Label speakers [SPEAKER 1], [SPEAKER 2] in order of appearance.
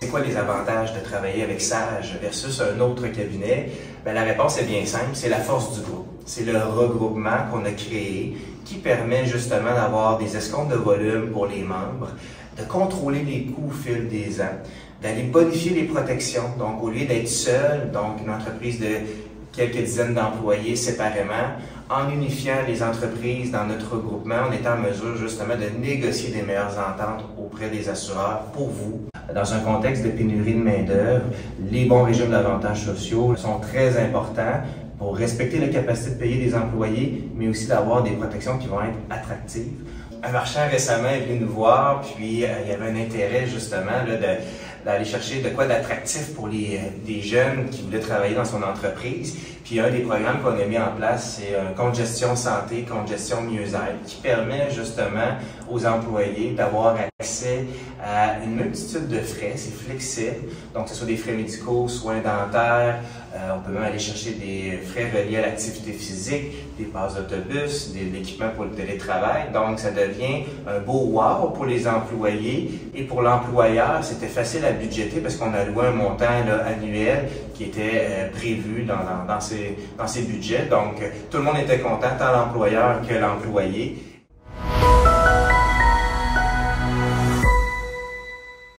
[SPEAKER 1] c'est quoi les avantages de travailler avec Sage versus un autre cabinet? Bien, la réponse est bien simple, c'est la force du groupe. C'est le regroupement qu'on a créé qui permet justement d'avoir des escomptes de volume pour les membres, de contrôler les coûts au fil des ans, d'aller bonifier les protections. Donc, au lieu d'être seul, donc une entreprise de quelques dizaines d'employés séparément, en unifiant les entreprises dans notre regroupement, on est en mesure justement de négocier des meilleures ententes auprès des assureurs pour vous. Dans un contexte de pénurie de main-d'œuvre, les bons régimes d'avantages sociaux sont très importants pour respecter la capacité de payer des employés, mais aussi d'avoir des protections qui vont être attractives. Un marchand récemment est venu nous voir, puis il y avait un intérêt justement d'aller chercher de quoi d'attractif pour des jeunes qui voulaient travailler dans son entreprise. Puis un des programmes qu'on a mis en place, c'est un compte gestion santé, compte gestion mieux-être, qui permet justement aux employés d'avoir accès à une multitude de frais. C'est flexible, donc que ce soit des frais médicaux, soins dentaires, on peut même aller chercher des frais reliés à l'activité physique, des passes d'autobus, de l'équipement pour le télétravail. Donc ça devient un beau wow pour les employés. Et pour l'employeur, c'était facile à budgéter parce qu'on a loué un montant annuel qui était prévu dans ses budgets. Donc tout le monde était content, tant l'employeur que l'employé.